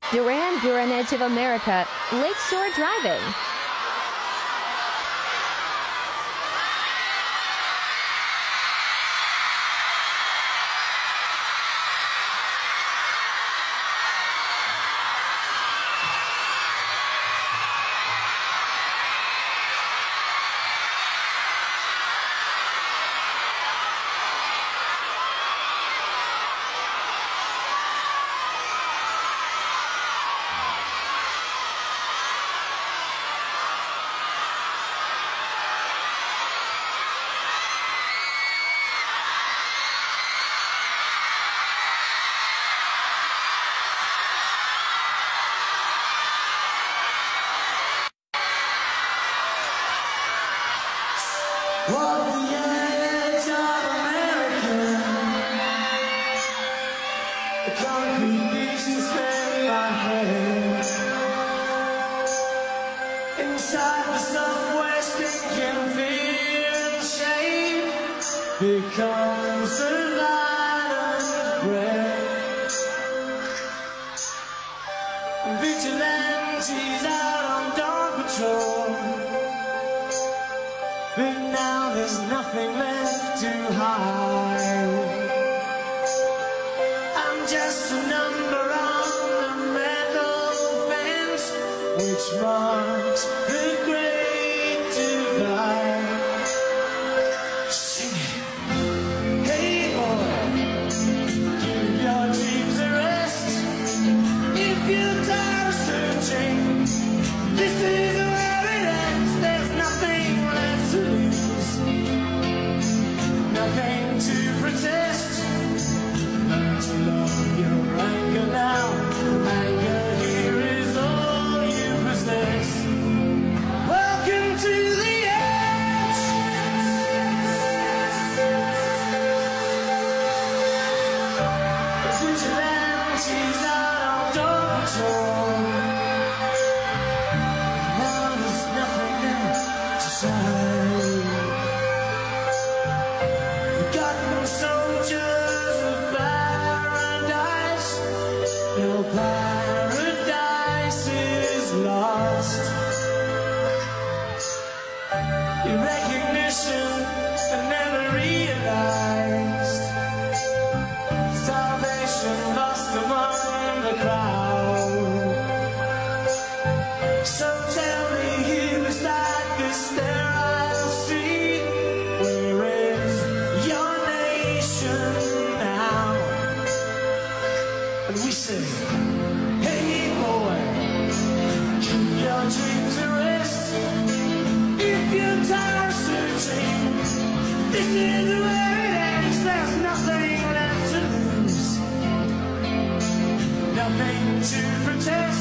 Duran Duran Edge of America, Lakeshore Driving. Walk the edge of America. The concrete beach is in my head. Inside the subway, stinking fear and shame becomes the light of bread. Vigilantes out on dawn patrol. But now there's nothing left to hide. I'm just a number on the metal fence, which marks the great divide. Sing it. Hey boy, give your dreams a rest. If you're tired of searching, this is where it ends. There's nothing left to lose, nothing to protest. Learn to love your anger now. Anger here is all you possess. Welcome to the edge. Vigilantes out on dawn patrol. Now there's nothing left to say. Forgotten soldiers of paradise. No paradise is lost. Your recognition I never realized. Salvation lost among the crowd. So tell me, here beside this sterile street, where is your nation now? And we say, hey boy, keep your dreams a rest. If you're tired of searching, this is where it ends. There's nothing left to lose, nothing to protest.